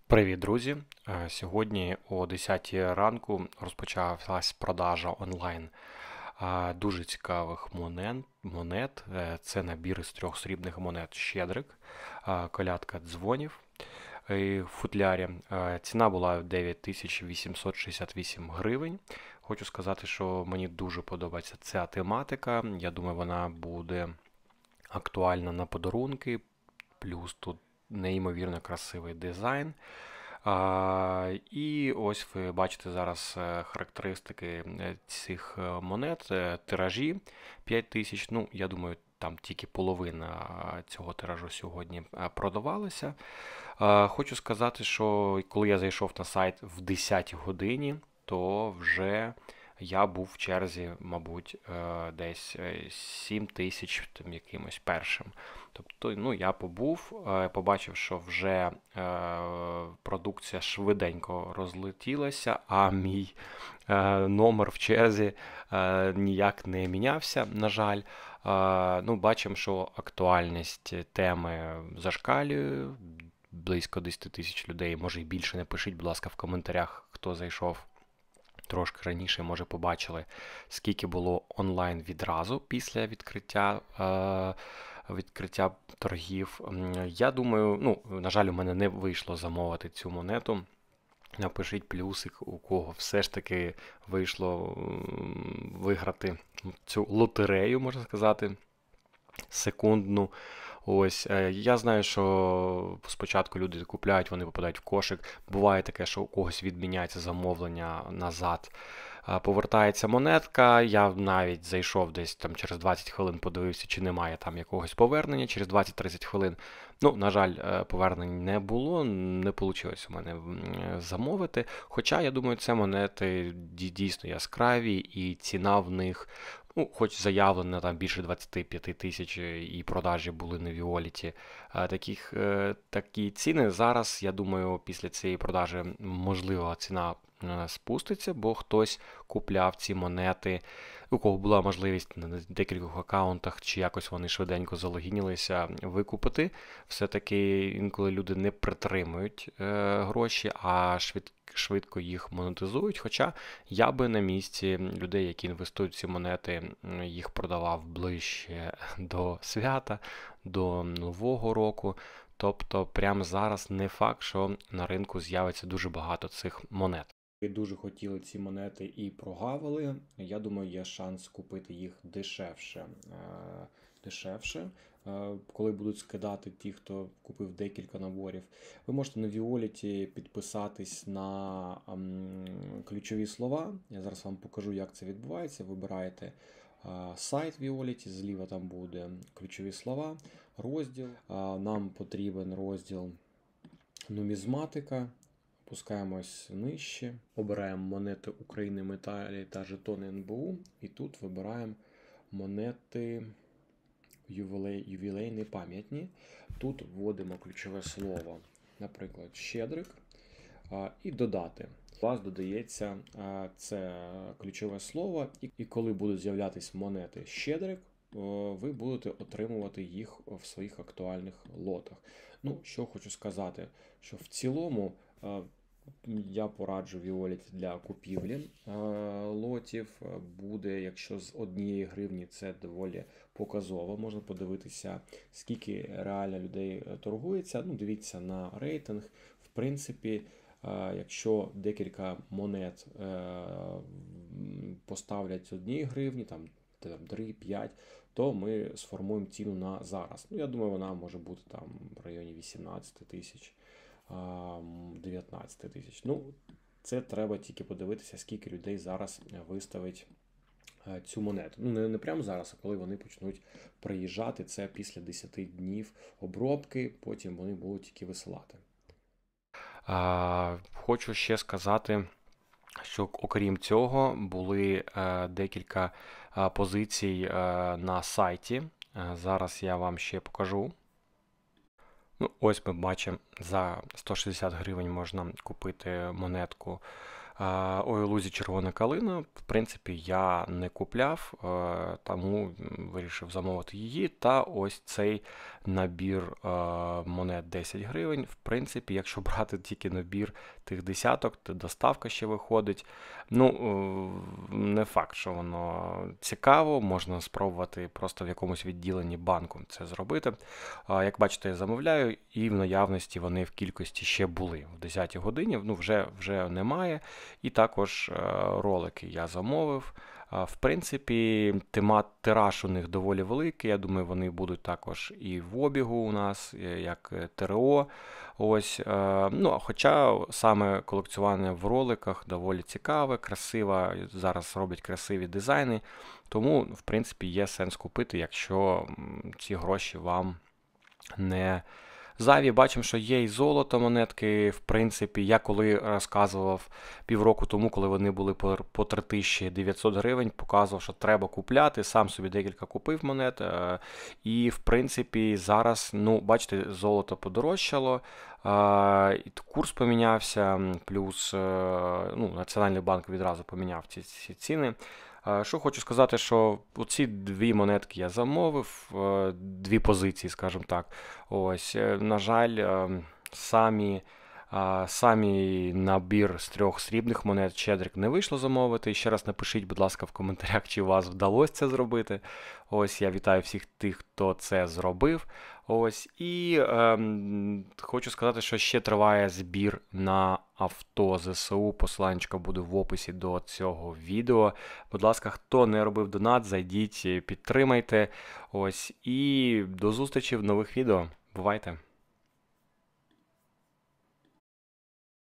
Привіт, друзі! Сьогодні о 10 ранку розпочалась продажа онлайн дуже цікавих монет. Це набір із 3 срібних монет Щедрик, колядка дзвонів в футлярі. Ціна була 9868 гривень. Хочу сказати, що мені дуже подобається ця тематика. Я думаю, вона буде актуальна на подарунки. Плюс тут неймовірно красивий дизайн. І ось ви бачите зараз характеристики цих монет, тиражі 5000. Ну, я думаю, там тільки половина цього тиражу сьогодні продавалася. Хочу сказати, що коли я зайшов на сайт в 10 годині, то вже я був в черзі, мабуть, десь 7000 там якимось першим. Тобто, ну, я побув, побачив, що вже продукція швиденько розлетілася, а мій номер в черзі ніяк не мінявся, на жаль. Ну, бачимо, що актуальність теми зашкалює. Близько 10 тисяч людей, може і більше. Напишіть, будь ласка, в коментарях, хто зайшов трошки раніше, може побачили, скільки було онлайн відразу після відкриття торгів. Я думаю, ну, на жаль, у мене не вийшло замовити цю монету. Напишіть плюсик, у кого все ж таки вийшло виграти цю лотерею, можна сказати, секундну. Ось, я знаю, що спочатку люди купляють, вони попадають в кошик. Буває таке, що у когось відміняється замовлення назад. Повертається монетка, я навіть зайшов десь там через 20 хвилин, подивився, чи немає там якогось повернення, через 20-30 хвилин. Ну, на жаль, повернень не було, не вийшло у мене замовити. Хоча, я думаю, це монети дійсно яскраві і ціна в них, ну, хоч заявлено там більше 25 тисяч і продажі були на Віоліті. Такі ціни зараз, я думаю, після цієї продажі можливо ціна спуститься, бо хтось купляв ці монети, у кого була можливість на декількох аккаунтах, чи якось вони швиденько залогінилися викупити. Все-таки інколи люди не притримують гроші, а швидко їх монетизують. Хоча я би на місці людей, які інвестують в ці монети, їх продавав ближче до свята, до Нового року. Тобто прямо зараз не факт, що на ринку з'явиться дуже багато цих монет. Ви дуже хотіли ці монети і прогавили. Я думаю, є шанс купити їх дешевше. Коли будуть скидати ті, хто купив декілька наборів. Ви можете на Віоліті підписатись на ключові слова. Я зараз вам покажу, як це відбувається. Вибираєте сайт Віоліті, зліва там буде ключові слова, розділ. Нам потрібен розділ нумізматика. Опускаємось нижче, обираємо монети України, металі та жетони НБУ. І тут вибираємо монети ювілейні пам'ятні. Тут вводимо ключове слово, наприклад, Щедрик, і додати. У вас додається це ключове слово, і коли будуть з'являтися монети Щедрик, ви будете отримувати їх в своїх актуальних лотах. Ну, що хочу сказати, що в цілому я пораджу Віоліті для купівлі лотів. Буде, якщо з 1 гривні, це доволі показово. Можна подивитися, скільки реально людей торгується. Ну, дивіться на рейтинг. В принципі, якщо декілька монет поставлять з 1 гривні, там 3-5, то ми сформуємо ціну на зараз. Ну, я думаю, вона може бути там в районі 18 тисяч. 19 тисяч. Ну, це треба тільки подивитися, скільки людей зараз виставить цю монету. Ну, не прямо зараз, а коли вони почнуть приїжджати. Це після 10 днів обробки, потім вони будуть тільки висилати. Хочу ще сказати, що окрім цього були декілька позицій на сайті. Зараз я вам ще покажу. Ну, ось ми бачимо, за 160 гривень можна купити монетку Ой-Лузі червона калина. В принципі, я не купляв, тому вирішив замовити її. Та ось цей набір монет 10 гривень. В принципі, якщо брати тільки набір тих десяток, то доставка ще виходить. Не факт, що воно цікаво, можна спробувати просто в якомусь відділенні банку це зробити. Як бачите, я замовляю, і в наявності вони в кількості ще були. В 10 годині вже немає. І також ролики я замовив. В принципі, тираж у них доволі великий. Я думаю, вони будуть також і в обігу у нас, як ТРО. Хоча саме колекціонування в роликах доволі цікаве, красиво, зараз роблять красиві дизайни. Тому, в принципі, є сенс купити, якщо ці гроші вам не зайві. Бачимо, що є і золото монетки. В принципі, я коли розказував півроку тому, коли вони були по 3900 гривень, показував, що треба купляти. Сам собі декілька купив монет. І, в принципі, зараз, бачите, золото подорожчало, курс помінявся, плюс Національний банк відразу поміняв ці ціни. Що хочу сказати, що оці дві монетки я замовив, дві позиції, скажімо так. На жаль, самі набір з 3 срібних монет Щедрик не вийшло замовити. Ще раз напишіть, будь ласка, в коментарях, чи у вас вдалося це зробити. Я вітаю всіх тих, хто це зробив. Хочу сказати, що ще триває збір на авто ЗСУ. Посиланнячко буде в описі до цього відео. Будь ласка, хто не робив донат, зайдіть, підтримайте. І до зустрічі в нових відео. Бувайте!